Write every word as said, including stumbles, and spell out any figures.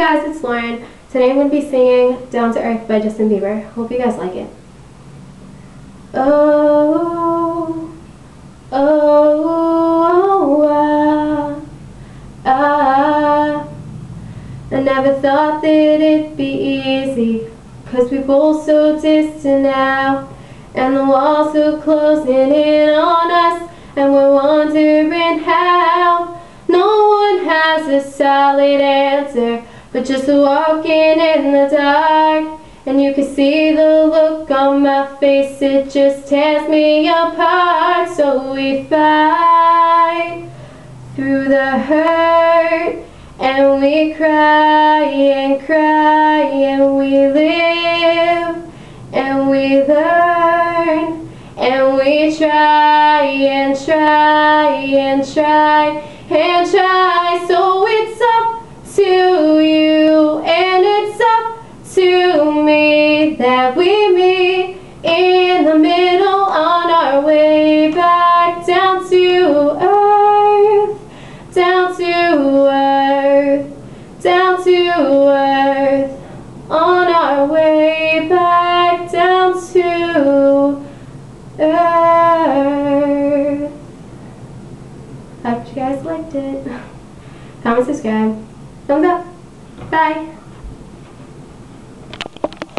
guys, it's Lauren. Today I'm going to be singing Down to Earth by Justin Bieber. Hope you guys like it. Oh, oh, oh, ah, ah. I never thought that it'd be easy, 'cause we're both so distant now, and the walls are closing in on us, and we're wondering how. No one has a solid answer, but just walking in the dark, and you can see the look on my face, it just tears me apart. So we fight through the hurt, and we cry and cry, and we live and we learn, and we try and try and try and try. So it's up to you and it's up to me that we meet in the middle on our way back down to earth, down to earth, down to earth, on our way back down to earth. I hope you guys liked it. Comment, subscribe, thumbs up. Bye.